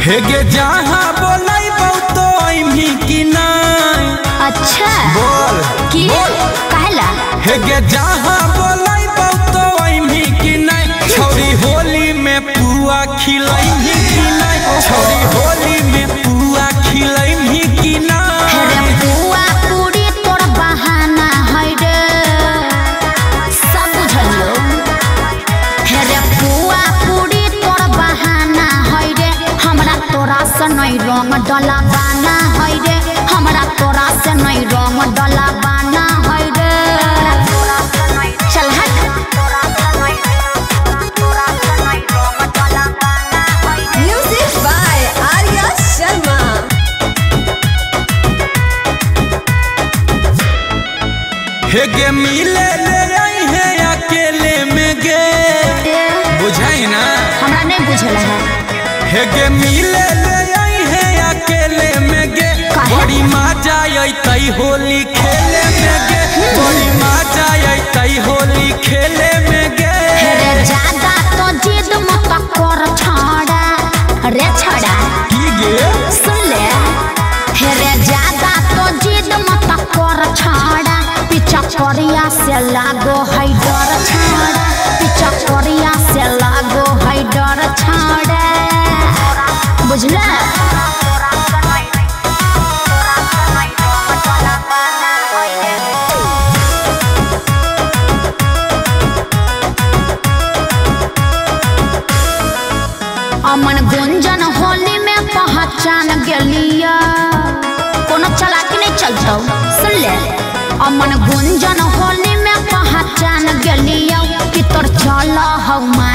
हेगे जहाँ बोलाई तो अइमी की नहीं। अच्छा बोल की कहला हेगे जहाँ बोलाई तो अइमी की नहीं। छोरी होली में पुआ खिलाई की नहीं। छोरी होली में पुआ खिलाई की नहीं। रे पुआ पूरी तोर बहाना है रे सब बुझलियो। रे पुआ पूरी तोर बहाना है रे हमरा तोरा से नहीं रंग डला बाना है रे हमरा तोरा से नहीं रंग डला बाना है रे। चल हट म्यूजिक बाय आर्या शर्मा। हेगे मिले ले आई है अकेले में गे बुझाई ना हमरा नहीं बुझल है। हेगे मिले ले आई है अकेले में गे बड़ी मजा आई होली खेले में गे बड़ी मजा आई होली खेले में गे। रे ज्यादा तो जिद मत कर छाड़ा रे छाड़ा की गे सुन ले। रे ज्यादा तो जिद मत कर छाड़ा पीछा करिया से लागो है डर छाड़ा पीछा करिया से लागो है डर छाड़ा बुझला। अमन गुंजन होली में पहचान गलिया कोनो चलाकी नहीं चलता सुन ले। अमन गुंजन होली में पहचान गलिया कि तोर चला हौ